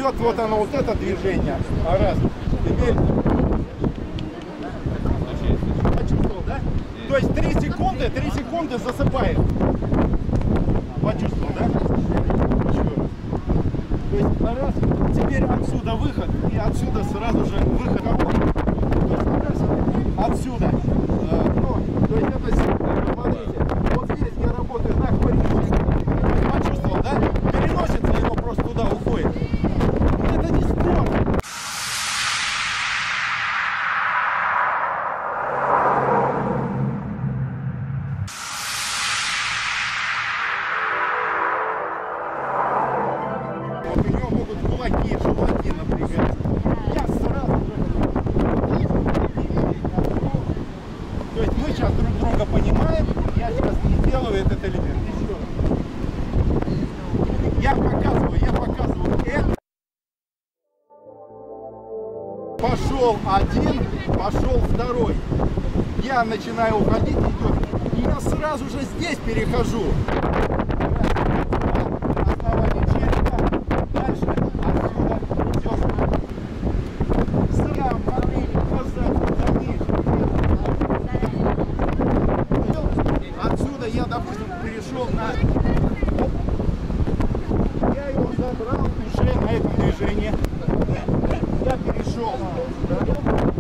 идет вот оно, вот это движение. Раз. Теперь... Почувствовал, да? То есть 3 секунды засыпает. Почувствовал, да? То есть раз, теперь отсюда выход, и отсюда сразу же выход. Отсюда. То есть это, смотрите, вот здесь я работаю на корень. Почувствовал, да? Переносится его просто туда, уходит. Это не спорт. Вот у него могут кулаки, желаки напрягать. Я сразу же... То есть мы сейчас друг друга понимаем, я сейчас не делаю этот элемент. Еще. Я показываю это. Пошел один, пошел второй. Я начинаю уходить, идет. И я сразу же здесь перехожу. Основание черепа. Дальше отсюда идешь. Сам, смотри, назад, вниз. Отсюда я, допустим, перешел на... Я его забрал уже на этом движении. Я перешел.